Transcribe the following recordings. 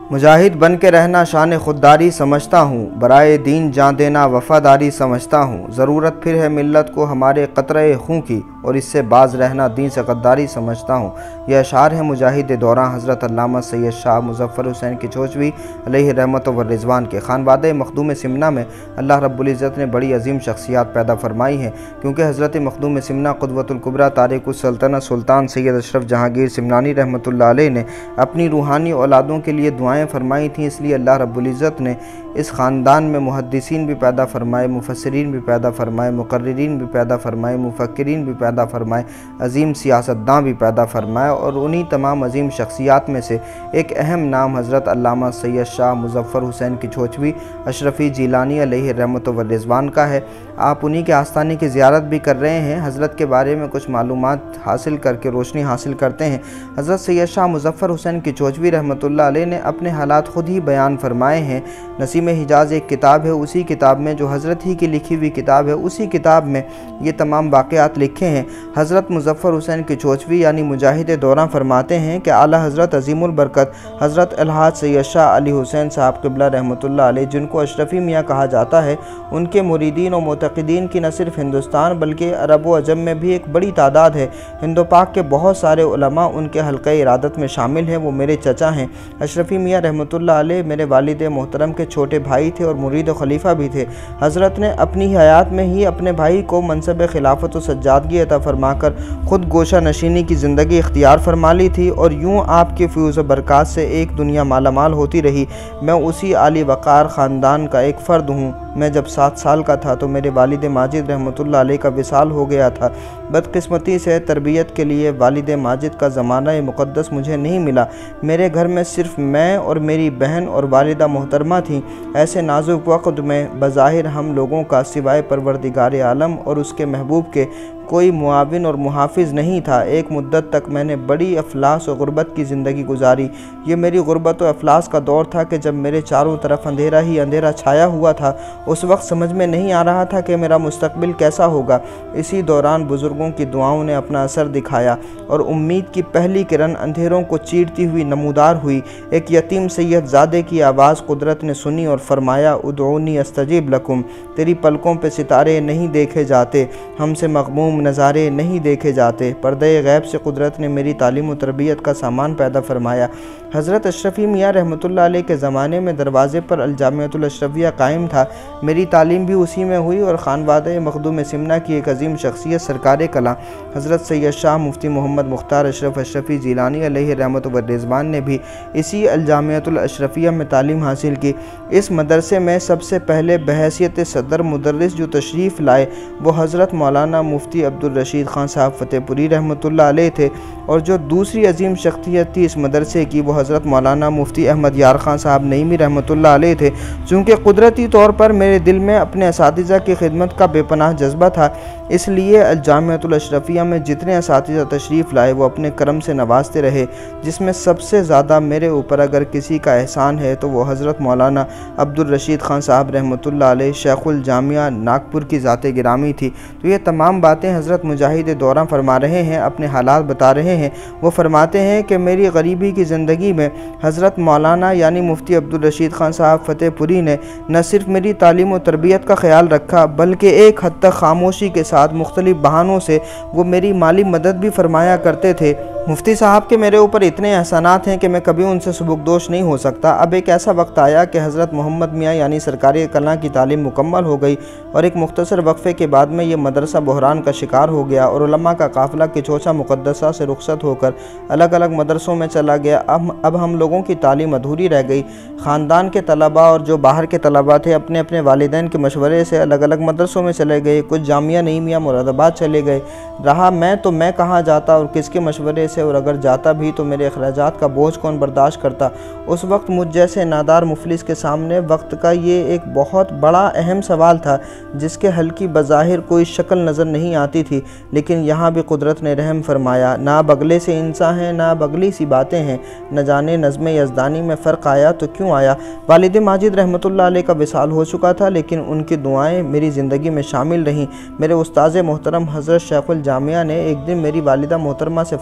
مجاہد بن کے رہنا شان خودداری سمجھتا ہوں، برائے دین جان دینا وفاداری سمجھتا ہوں۔ ضرورت پھر ہے ملت کو ہمارے قطرے خون کی، اور اس سے باز رہنا دین سے غداری سمجھتا ہوں۔ یہ اشعار ہیں مجاہد دوران حضرت علامہ سید شاہ مظفر حسین کچھوچوی علیہ رحمت و رضوان کے۔ خانوادہ مخدوم سمنہ میں اللہ رب العزت نے بڑی عظیم شخصیات پیدا فرمائی ہیں، کیونکہ حضرت مخدوم سمنہ قدوۃ الکبریٰ تارک السلطنت سلطان سید اشرف جہانگیر سمنانی رحمۃ اللہ علیہ نے اپنی روحانی اولادوں کے لیے دعائیں فرمائی تھیں، اس لیے اللہ رب العزت نے اس خاندان میں محدثین بھی پیدا فرمائے، مفسرین بھی پیدا فرمائے، مقررین بھی پیدا فرمائے، مفکرین بھی پیدا فرمائے، عظیم سیاستداں بھی پیدا فرمائے، اور انہی تمام عظیم شخصیات میں سے ایک اہم نام حضرت علامہ سید شاہ مظفر حسین کچھوچوی اشرفی جیلانی علیہ رحمت و رضوان کا ہے۔ آپ انہی کے آستانے کی زیارت بھی کر رہے ہیں، حضرت کے بارے میں کچھ معلومات حاصل کر کے روشنی حاصل کرتے ہیں۔ حضرت سید شاہ مظفر حسین کچھوچوی رحمۃ اللہ علیہ نے اپنے حالات خود ہی بیان فرمائے ہیں۔ نسیم حجاز ایک کتاب ہے، اسی کتاب میں جو حضرت ہی کی لکھی ہوئی کتاب ہے، اسی کتاب میں یہ تمام واقعات لکھے ہیں۔ حضرت مظفر حسین کچھوچوی یعنی مجاہد دوراں فرماتے ہیں کہ اعلیٰ حضرت عظیم البرکت حضرت الحاج سید شاہ علی حسین صاحب قبلہ رحمۃ اللہ علیہ، جن کو اشرفی میاں کہا جاتا ہے، ان کے مریدین و معتقدین کی نہ صرف ہندوستان بلکہ عرب و عجم میں بھی ایک بڑی تعداد ہے۔ ہند و پاک کے بہت سارے علماء ان کے حلقہ ارادت میں شامل ہیں، وہ میرے چچا ہیں۔ اشرفی میاں رحمۃ اللہ علیہ میرے والد محترم کے چھوٹے بھائی تھے اور مرید و خلیفہ بھی تھے۔ حضرت نے اپنی حیات میں ہی اپنے بھائی کو منصب خلافت و سجادگی عطا فرما کر خود گوشہ نشینی کی زندگی اختیار فرما لی تھی، اور یوں آپ کے فیوز و برکات سے ایک دنیا مالا مال ہوتی رہی۔ میں اسی عالی وقار خاندان کا ایک فرد ہوں۔ میں جب 7 سال کا تھا تو میرے والد ماجد رحمۃ اللہ علیہ کا وصال ہو گیا تھا۔ بدقسمتی سے تربیت کے لیے والد ماجد کا زمانہ مقدس مجھے نہیں ملا۔ میرے گھر میں صرف میں اور میری بہن اور والدہ محترمہ تھیں۔ ایسے نازک وقت میں بظاہر ہم لوگوں کا سوائے پروردگار عالم اور اس کے محبوب کے کوئی معاون اور محافظ نہیں تھا۔ ایک مدت تک میں نے بڑی افلاس و غربت کی زندگی گزاری۔ یہ میری غربت و افلاس کا دور تھا کہ جب میرے چاروں طرف اندھیرا ہی اندھیرا چھایا ہوا تھا۔ اس وقت سمجھ میں نہیں آ رہا تھا کہ میرا مستقبل کیسا ہوگا۔ اسی دوران بزرگوں کی دعاؤں نے اپنا اثر دکھایا اور امید کی پہلی کرن اندھیروں کو چیرتی ہوئی نمودار ہوئی۔ ایک یتیم سید زادے کی آواز قدرت نے سنی اور فرمایا، ادعونی استجب لکم۔ تیری پلکوں پہ ستارے نہیں دیکھے جاتے، ہم سے مغموم نظارے نہیں دیکھے جاتے۔ پردہ غیب سے قدرت نے میری تعلیم و تربیت کا سامان پیدا فرمایا۔ حضرت اشرفی میاں رحمۃ اللہ علیہ کے زمانے میں دروازے پر الجامعۃ الاشرفیہ قائم تھا۔ میری تعلیم بھی اسی میں ہوئی، اور خانوادہ مخدوم سمنہ کی ایک عظیم شخصیت سرکار کلاں حضرت سید شاہ مفتی محمد مختار اشرف اشرفی جیلانی علیہ رحمت و رضوان نے بھی اسی الجامعۃ الاشرفیہ میں تعلیم حاصل کی۔ اس مدرسے میں سب سے پہلے بحیثیت صدر مدرس جو تشریف لائے وہ حضرت مولانا مفتی عبدالرشید خان صاحب فتح پوری رحمۃ اللہ علیہ تھے، اور جو دوسری عظیم شخصیت تھی اس مدرسے کی وہ حضرت مولانا مفتی احمد یار خان صاحب نعیمی رحمۃ اللہ علیہ تھے۔ چونکہ قدرتی طور پر میرے دل میں اپنے اساتذہ کی خدمت کا بے پناہ جذبہ تھا، اس لیے الجامعۃ الاشرفیہ میں جتنے اساتذہ تشریف لائے وہ اپنے کرم سے نوازتے رہے، جس میں سب سے زیادہ میرے اوپر اگر کسی کا احسان ہے تو وہ حضرت مولانا عبدالرشید خان صاحب رحمۃ اللہ علیہ شیخ الجامعہ ناگپور کی ذات گرامی تھی۔ تو یہ تمام باتیں حضرت مجاہد دوراں فرما رہے ہیں، اپنے حالات بتا رہے ہیں۔ وہ فرماتے ہیں کہ میری غریبی کی زندگی میں حضرت مولانا یعنی مفتی عبدالرشید خان صاحب فتح پوری نے نہ صرف میری تعلیم و تربیت کا خیال رکھا بلکہ ایک حد تک خاموشی کے ساتھ مختلف بہانوں سے وہ میری مالی مدد بھی فرمایا کرتے تھے۔ مفتی صاحب کے میرے اوپر اتنے احسانات ہیں کہ میں کبھی ان سے سبکدوش نہیں ہو سکتا۔ اب ایک ایسا وقت آیا کہ حضرت محمد میاں یعنی سرکار کلاں کی تعلیم مکمل ہو گئی، اور ایک مختصر وقفے کے بعد میں یہ مدرسہ بحران کا شکار ہو گیا، اور علماء کا قافلہ کچھوچا مقدسہ سے رخصت ہو کر الگ الگ مدرسوں میں چلا گیا۔ اب ہم لوگوں کی تعلیم ادھوری رہ گئی۔ خاندان کے طلباء اور جو باہر کے طلباء تھے اپنے اپنے والدین کے مشورے سے الگ الگ مدرسوں میں چلے گئے، کچھ جامعہ نعیمیہ مراد آباد چلے گئے۔ رہا میں کہاں جاتا اور کس کے مشورے سے، اور اگر جاتا بھی تو میرے اخراجات کا بوجھ کون برداشت کرتا۔ اس وقت مجھ جیسے نادار مفلس کے سامنے وقت کا یہ ایک بہت بڑا اہم سوال تھا، جس کے حل کی بظاہر کوئی شکل نظر نہیں آتی تھی، لیکن یہاں بھی قدرت نے رحم فرمایا۔ نہ بغلے سے انسان ہیں، نہ بغلی سی باتیں ہیں، نہ جانے نظم یزدانی میں فرق آیا تو کیوں آیا۔ والد ماجد رحمۃ اللہ علیہ کا وصال ہو چکا تھا، لیکن ان کی دعائیں میری زندگی میں شامل رہیں۔ میرے استاذ محترم حضرت شیخ الجامعہ نے ایک دن میری والدہ محترمہ سے فرمایا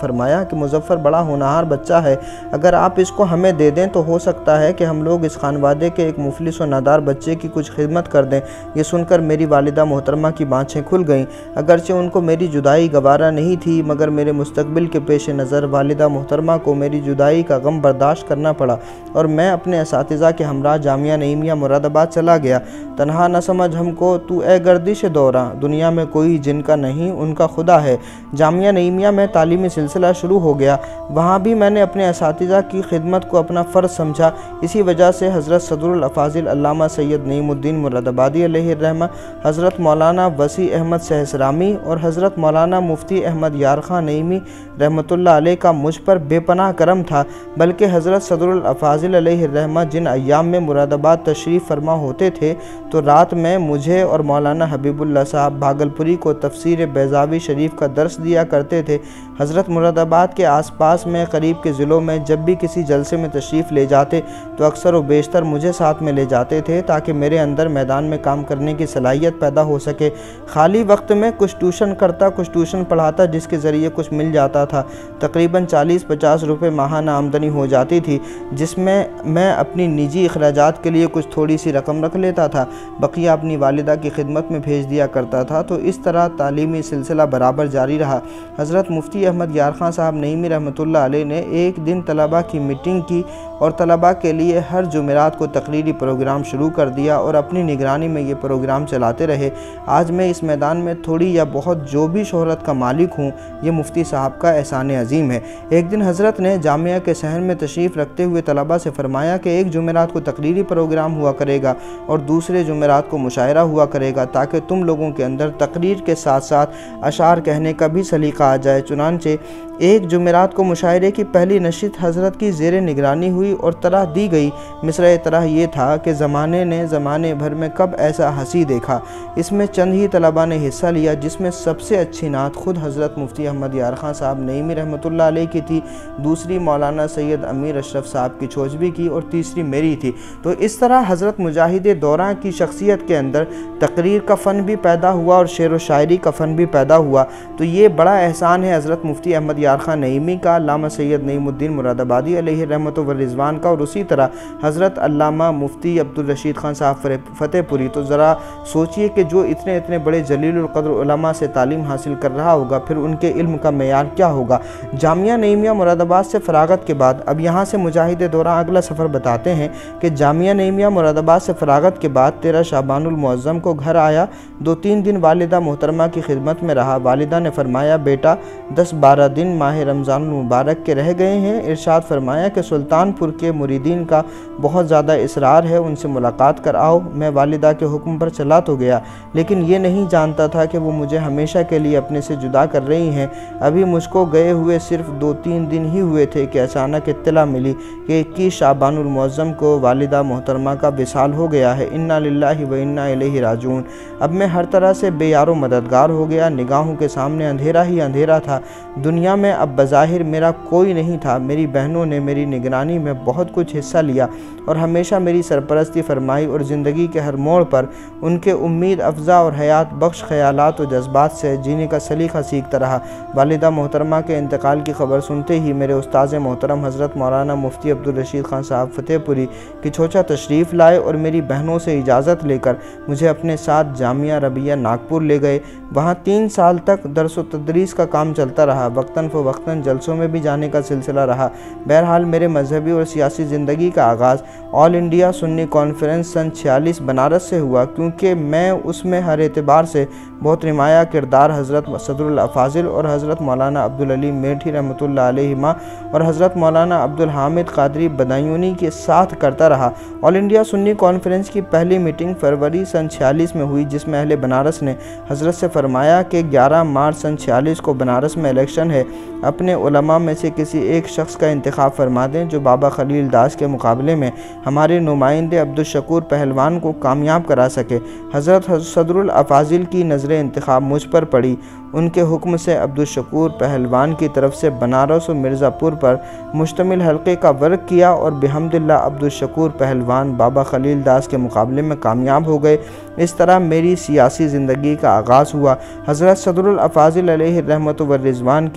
کہ مظفر بڑا ہونہار بچہ ہے، اگر آپ اس کو ہمیں دے دیں تو ہو سکتا ہے کہ ہم لوگ اس خانوادے کے ایک مفلس و نادار بچے کی کچھ خدمت کر دیں۔ یہ سن کر میری والدہ محترمہ کی بانچیں کھل گئیں۔ اگرچہ ان کو میری جدائی گوارا نہیں تھی، مگر میرے مستقبل کے پیش نظر والدہ محترمہ کو میری جدائی کا غم برداشت کرنا پڑا اور میں اپنے اساتذہ کے ہمراہ جامعہ نعیمیہ مراد آباد چلا گیا۔ تنہا نہ سمجھ ہم کو تو اے گردش دوراں، دنیا میں کوئی جن کا نہیں ان کا خدا ہے۔ جامعہ نعیمیہ میں تعلیمی سلسلہ شروع ہو گیا۔ وہاں بھی میں نے اپنے اساتذہ کی خدمت کو اپنا فرض سمجھا۔ اسی وجہ سے حضرت صدر الافاضل علامہ سید نعیم الدین مراد آبادی علیہ الرحمہ، حضرت مولانا وسیع احمد سہسرامی اور حضرت مولانا مفتی احمد یارخان نعیمی رحمۃ اللہ علیہ کا مجھ پر بے پناہ کرم تھا، بلکہ حضرت صدر الافاضل علیہ الرحمہ جن ایام میں مراد آباد تشریف فرما ہوتے تھے تو رات میں مجھے اور مولانا حبیب اللہ صاحب بھاگلپوری کو تفسیر بیضاوی شریف کا درس دیا کرتے تھے۔ حضرت مراد آباد کے آس پاس میں قریب کے ضلعوں میں جب بھی کسی جلسے میں تشریف لے جاتے تو اکثر و بیشتر مجھے ساتھ میں لے جاتے تھے تاکہ میرے اندر میدان میں کام کرنے کی صلاحیت پیدا ہو سکے۔ خالی وقت میں کچھ ٹیوشن کرتا، کچھ ٹیوشن پڑھاتا، جس کے ذریعے کچھ مل جاتا تھا۔ تقریباً 40-50 روپے ماہانہ آمدنی ہو جاتی تھی، جس میں میں اپنی نجی اخراجات کے لیے کچھ تھوڑی سی رقم رکھ لیتا تھا، بقیہ اپنی والدہ کی خدمت میں بھیج دیا کرتا تھا۔ تو اس طرح تعلیمی سلسلہ برابر جاری رہا۔ حضرت مفتی احمد یارخان صاحب نعیمی رحمۃ اللہ علیہ نے ایک دن طلباء کی میٹنگ کی اور طلباء کے لیے ہر جمعرات کو تقریری پروگرام شروع کر دیا اور اپنی نگرانی میں یہ پروگرام چلاتے رہے۔ آج میں اس میدان میں تھوڑی یا بہت جو بھی شہرت کا مالک ہوں، یہ مفتی صاحب کا احسان عظیم ہے۔ ایک دن حضرت نے جامعہ کے صحن میں تشریف رکھتے ہوئے طلباء سے فرمایا کہ ایک جمعرات کو تقریری پروگرام ہوا کرے گا اور دوسرے جمعرات کو مشاعرہ ہوا کرے گا تاکہ تم لوگوں کے اندر تقریر کے ساتھ ساتھ اشعار کہنے کا بھی سلیقہ آ جائے۔ چنانچہ ایک جمعرات کو مشاعرے کی پہلی نشست حضرت کی زیر نگرانی ہوئی اور طرح دی گئی۔ مصرع طرح یہ تھا کہ زمانے نے زمانے بھر میں کب ایسا ہنسی دیکھا۔ اس میں چند ہی طلباء نے حصہ لیا، جس میں سب سے اچھی نعت خود حضرت مفتی احمد یارخان صاحب نعیمی رحمۃ اللہ علیہ کی تھی، دوسری مولانا سید امیر اشرف صاحب کی چھوچبی کی اور تیسری میری تھی۔ تو اس طرح حضرت مجاہد دوراں کی شخصیت کے اندر تقریر کا فن بھی پیدا ہوا اور شعر و شاعری کا فن بھی پیدا ہوا۔ تو یہ بڑا احسان ہے حضرت مفتی احمد یارخان نعیمی کا، علامہ سید نعیم الدین مراد آبادی علیہ رحمۃ و رضوان کا، اور اسی طرح حضرت علامہ مفتی عبدالرشید خان صاحب فتح پوری۔ تو ذرا سوچئے کہ جو اتنے بڑے جلیل القدر علماء سے تعلیم حاصل کر رہا ہوگا، پھر ان کے علم کا معیار کیا ہوگا۔ جامعہ نعیمیہ مراد آباد سے فراغت کے بعد اب یہاں سے مجاہد دوراں اگلا سفر بتاتے ہیں کہ جامعہ نعیمیہ مراد آباد سے فراغت کے بعد 13 شعبان المعظم کو گھر آیا، 2-3 دن والدہ محترمہ کی خدمت میں رہا۔ والدہ نے فرمایا بیٹا 10-12 دن ماہ رمضان المبارک کے رہ گئے ہیں، ارشاد فرمایا کہ سلطان پور کے مریدین کا بہت زیادہ اصرار ہے، ان سے ملاقات کر آؤ۔ میں والدہ کے حکم پر چلا تو گیا، لیکن یہ نہیں جانتا تھا کہ وہ مجھے ہمیشہ کے لیے اپنے سے جدا کر رہی ہیں۔ ابھی مجھ کو گئے ہوئے صرف 2-3 دن ہی ہوئے تھے کہ اچانک اطلاع ملی کہ 21 شعبان المعظم کو والدہ محترمہ کا وصال ہو گیا ہے۔ انا للہ و انا الیہ راجعون۔ اب میں ہر طرح سے بے یار و مددگار ہو گیا، نگاہوں کے سامنے اندھیرا ہی اندھیرا تھا۔ دنیا میں اب بظاہر میرا کوئی نہیں تھا۔ میری بہنوں نے میری نگرانی میں بہت کچھ حصہ لیا اور ہمیشہ میری سرپرستی فرمائی اور زندگی کے ہر موڑ پر ان کے امید افزا اور حیات بخش خیالات و جذبات سے جینے کا سلیقہ سیکھتا رہا۔ والدہ محترمہ کے انتقال کی خبر سنتے ہی میرے استاذ محترم حضرت مولانا مفتی عبدالرشید خان صاحب فتح پوری کی چھوچا تشریف لائے اور میری بہنوں سے اجازت لے کر مجھے اپنے ساتھ جامعہ ربیہ ناگپور لے گئے۔ وہاں 3 سال تک درس و تدریس کا کام چلتا رہا، وقتاً فوقتاً جلسوں میں بھی جانے کا سلسلہ رہا۔ بہرحال میرے مذہبی اور سیاسی زندگی کا آغاز آل انڈیا سنی کانفرنس سن 46 بنارس سے ہوا، کیونکہ میں اس میں ہر اعتبار سے بہت نمایاں کردار حضرت صدر الافاضل اور حضرت مولانا عبدالعلیم میٹھی رحمۃ اللہ علیہما اور حضرت مولانا عبدالحامد قادری بدایونی کے ساتھ کرتا رہا۔ آل انڈیا سنی کانفرنس کی پہلی میٹنگ فروری سن 46 میں ہوئی، جس میں اہل بنارس نے حضرت سے فرمایا کہ 11 مارچ سن 46 کو بنارس میں الیکشن ہے، اپنے علماء میں سے کسی ایک شخص کا انتخاب فرما دیں جو بابا خلیل داس کے مقابلے میں ہمارے نمائندے عبدالشکور پہلوان کو کامیاب کرا سکے۔ حضرت صدر الافاضل کی نظر انتخاب مجھ پر پڑی۔ ان کے حکم سے عبدالشکور پہلوان کی طرف سے بنارس و مرزا پور پر مشتمل حلقے کا ورک کیا اور بحمد اللہ عبدالشکور پہلوان بابا خلیل داس کے مقابلے میں کامیاب ہو گئے۔ اس طرح میری سیاسی زندگی کا آغاز ہوا۔ حضرت صدر الافاضل علیہ رحمۃ و رضوان کی دور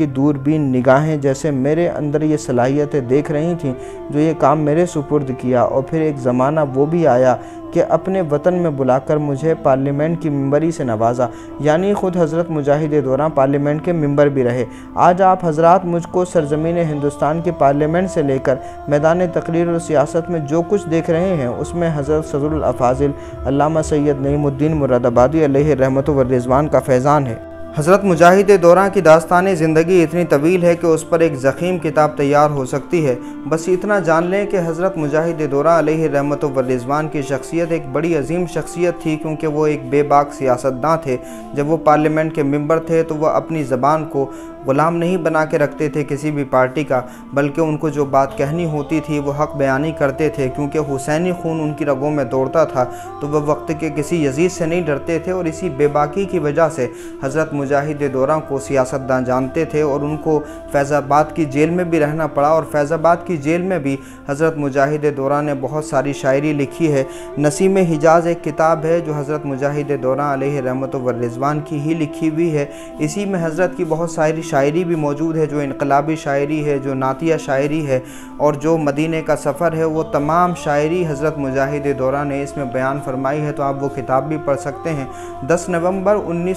بین نگاہیں جیسے میرے اندر یہ صلاحیتیں دیکھ رہی تھیں جو یہ کام میرے سپرد کیا، اور پھر ایک زمانہ وہ بھی آیا کہ اپنے وطن میں بلا کر مجھے پارلیمنٹ کی ممبری سے نوازا، یعنی خود حضرت مجاہد دوراں پارلیمنٹ کے ممبر بھی رہے۔ آج آپ حضرات مجھ کو سرزمین ہندوستان کے پارلیمنٹ سے لے کر میدان تقریر اور سیاست میں جو کچھ دیکھ رہے ہیں اس میں حضرت صدر الافاضل علامہ سید نعیم الدین مرادآبادی علیہ رحمت و رضوان کا فیضان ہے۔ حضرت مجاہد دوراں کی داستان زندگی اتنی طویل ہے کہ اس پر ایک ضخیم کتاب تیار ہو سکتی ہے۔ بس اتنا جان لیں کہ حضرت مجاہد دوراں علیہ رحمت و رضوان کی شخصیت ایک بڑی عظیم شخصیت تھی، کیونکہ وہ ایک بے باک سیاستداں تھے۔ جب وہ پارلیمنٹ کے ممبر تھے تو وہ اپنی زبان کو غلام نہیں بنا کے رکھتے تھے کسی بھی پارٹی کا، بلکہ ان کو جو بات کہنی ہوتی تھی وہ حق بیانی کرتے تھے، کیونکہ حسینی خون ان کی رگوں میں دوڑتا تھا، تو وہ وقت کے کسی یزید سے نہیں ڈرتے تھے، اور اسی بے باکی کی وجہ سے حضرت مجاہد دوراں کو سیاستداں جانتے تھے، اور ان کو فیض آباد کی جیل میں بھی رہنا پڑا، اور فیض آباد کی جیل میں بھی حضرت مجاہد دوراں نے بہت ساری شاعری لکھی ہے۔ نسیم حجاز ایک کتاب ہے جو حضرت مجاہد دوراں علیہ رحمت و رضوان کی ہی لکھی ہوئی ہے۔ اسی میں حضرت کی بہت ساری شاعری بھی موجود ہے، جو انقلابی شاعری ہے، جو نعتیہ شاعری ہے، اور جو مدینہ کا سفر ہے، وہ تمام شاعری حضرت مجاہد دوراں نے اس میں بیان فرمائی ہے، تو آپ وہ کتاب بھی پڑھ سکتے ہیں۔ 10 نومبر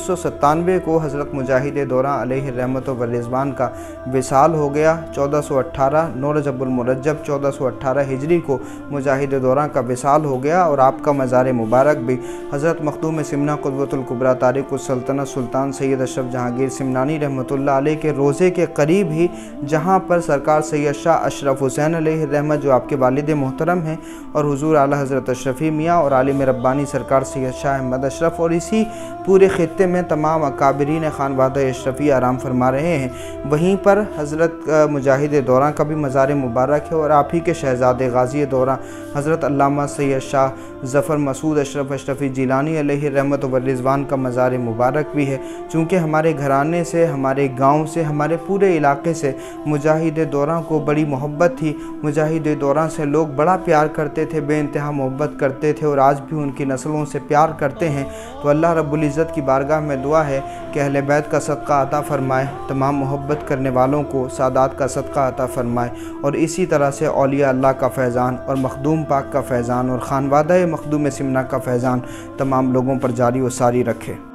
1997 کو حضرت مجاہد دوراں علیہ رحمت و رضوان کا وصال ہو گیا۔ 1418 9 رجب المرجب 1418 ہجری کو مجاہد دوراں کا وصال ہو گیا، اور آپ کا مزار مبارک بھی حضرت مخدوم سمنہ قدوۃ الکبریٰ تارک السلطنت سلطان سید اشرف جہانگیر سمنانی رحمۃ اللہ علیہ کے روضے کے قریب ہی، جہاں پر سرکار سید شاہ اشرف حسین علیہ رحمت جو آپ کے والد محترم ہیں، اور حضور اعلیٰ حضرت اشرفی میاں اور عالم ربانی سرکار سید شاہ احمد اشرف، اور اسی پورے خطے میں تمام اکابرین خانوادہ اشرفی آرام فرما رہے ہیں، وہیں پر حضرت مجاہد دوراں کا بھی مزار مبارک ہے، اور آپ ہی کے شہزادے غازی دوراں حضرت علامہ سید شاہ ظفر مسعود اشرف اشرفی جیلانی علیہ رحمت و رضوان کا مزار مبارک بھی ہے۔ چونکہ ہمارے گھرانے سے، ہمارے گاؤں سے، ہمارے پورے علاقے سے مجاہد دوراں کو بڑی محبت تھی، مجاہد دوراں سے لوگ بڑا پیار کرتے تھے، بے انتہا محبت کرتے تھے، اور آج بھی ان کی نسلوں سے پیار کرتے ہیں۔ تو اللہ رب العزت کی بارگاہ میں دعا ہے کہ اہل بیت کا صدقہ عطا فرمائے، تمام محبت کرنے والوں کو سادات کا صدقہ عطا فرمائے، اور اسی طرح سے اولیاء اللہ کا فیضان اور مخدوم پاک کا فیضان اور خانوادہ مخدوم سمنہ کا فیضان تمام لوگوں پر جاری و ساری رکھے۔